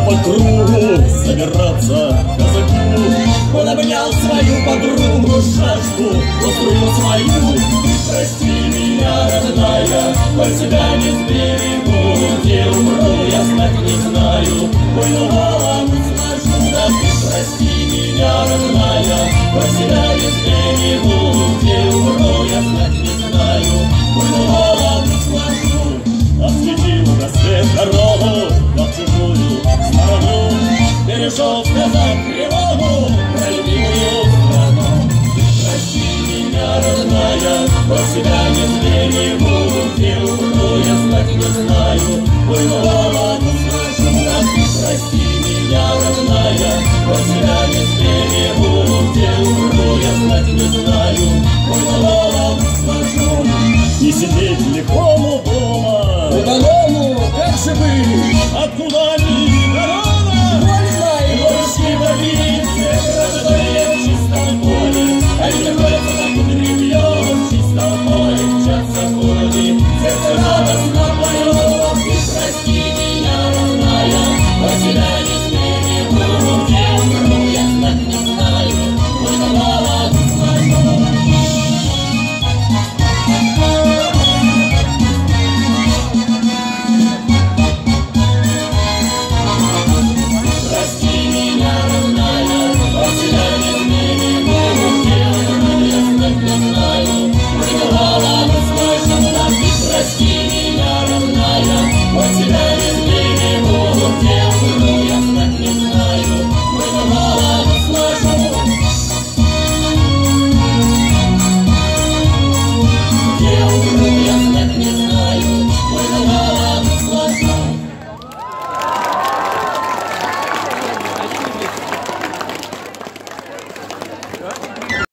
по кругу собираться казаку. Он обнял свою подругу, шашку устроил свою. Прости меня, родная, коль тебя не сберегу, где умру, я знать не знаю, ой, ну голову сложу. Да ты прости меня, родная, коль тебя